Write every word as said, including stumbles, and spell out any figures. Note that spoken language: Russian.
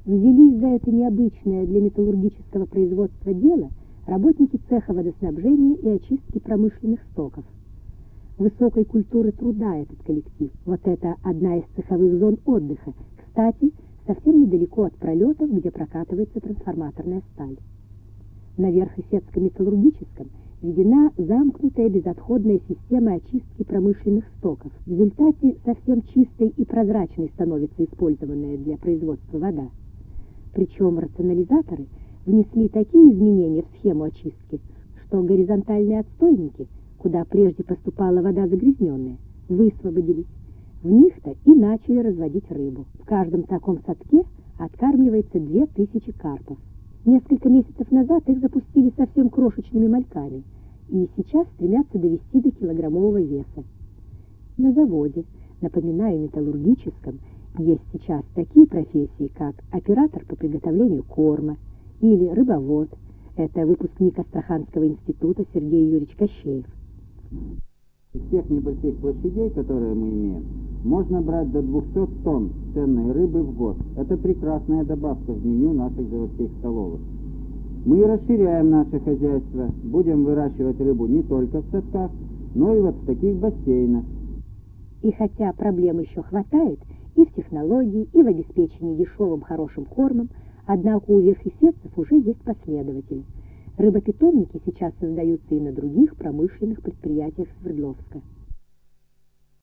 Взялись за это необычное для металлургического производства дело работники цеха водоснабжения и очистки промышленных стоков. Высокой культуры труда этот коллектив. Вот это одна из цеховых зон отдыха. Кстати, совсем недалеко от пролетов, где прокатывается трансформаторная сталь. На Верхесецко-металлургическом введена замкнутая безотходная система очистки промышленных стоков. В результате совсем чистой и прозрачной становится использованная для производства вода. Причем рационализаторы внесли такие изменения в схему очистки, что горизонтальные отстойники, куда прежде поступала вода загрязненная, высвободились. В них-то и начали разводить рыбу. В каждом таком садке откармливается две тысячи карпов. Несколько месяцев назад их запустили совсем крошечными мальками, и сейчас стремятся довести до килограммового веса. На заводе, напоминаю, металлургическом, есть сейчас такие профессии, как оператор по приготовлению корма или рыбовод. Это выпускник Астраханского института Сергей Юрьевич Кощеев. Из тех небольших площадей, которые мы имеем, можно брать до двухсот тонн ценной рыбы в год. Это прекрасная добавка в меню наших заводских столовых. Мы расширяем наше хозяйство, будем выращивать рыбу не только в садках, но и вот в таких бассейнах. И хотя проблем еще хватает и в технологии, и в обеспечении дешевым хорошим кормом, однако у верхесецев уже есть последователи. Рыбопитомники сейчас создаются и на других промышленных предприятиях Свердловска.